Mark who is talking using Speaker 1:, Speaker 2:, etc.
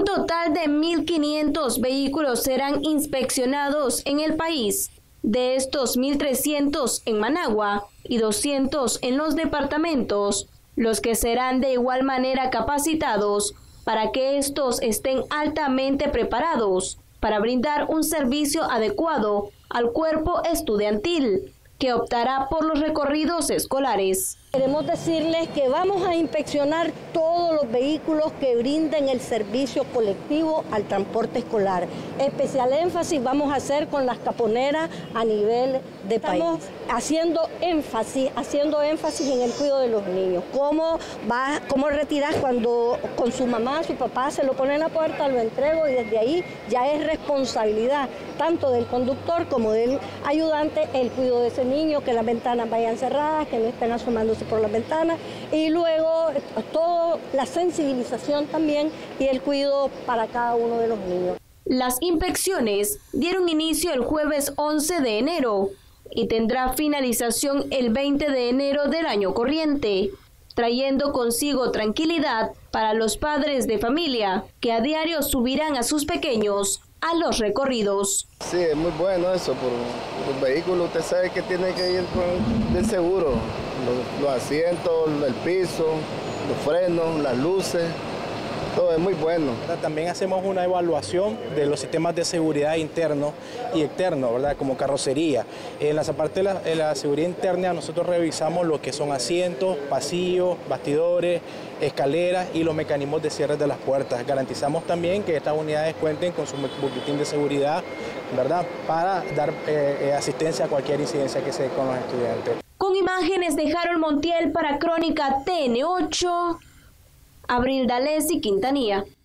Speaker 1: Un total de 1.500 vehículos serán inspeccionados en el país. De estos, 1.300 en Managua y 200 en los departamentos, los que serán de igual manera capacitados para que estos estén altamente preparados para brindar un servicio adecuado al cuerpo estudiantil que optará por los recorridos escolares.
Speaker 2: Queremos decirles que vamos a inspeccionar todos los vehículos que brinden el servicio colectivo al transporte escolar. Especial énfasis vamos a hacer con las caponeras a nivel de país. Estamos haciendo énfasis en el cuidado de los niños. Cómo retirar cuando con su mamá, su papá se lo pone en la puerta, lo entrego y desde ahí ya es responsabilidad tanto del conductor como del ayudante el cuidado de ese niño, que las ventanas vayan cerradas, que no estén asomándose por las ventanas, y luego toda la sensibilización también y el cuidado para cada uno de los niños.
Speaker 1: Las inspecciones dieron inicio el jueves 11 de enero y tendrá finalización el 20 de enero del año corriente, trayendo consigo tranquilidad para los padres de familia que a diario subirán a sus pequeños a los recorridos.
Speaker 3: Sí, es muy bueno eso, por los vehículos usted sabe que tiene que ir con el seguro, los asientos, el piso, los frenos, las luces, todo es muy bueno.
Speaker 4: También hacemos una evaluación de los sistemas de seguridad interno y externo, ¿verdad? Como carrocería. En la parte de la seguridad interna nosotros revisamos lo que son asientos, pasillos, bastidores, escaleras y los mecanismos de cierre de las puertas. Garantizamos también que estas unidades cuenten con su boletín de seguridad, ¿verdad? Para dar asistencia a cualquier incidencia que se dé con los estudiantes.
Speaker 1: Con imágenes de Harold Montiel para Crónica TN8, Abril D'Alessio Quintanilla.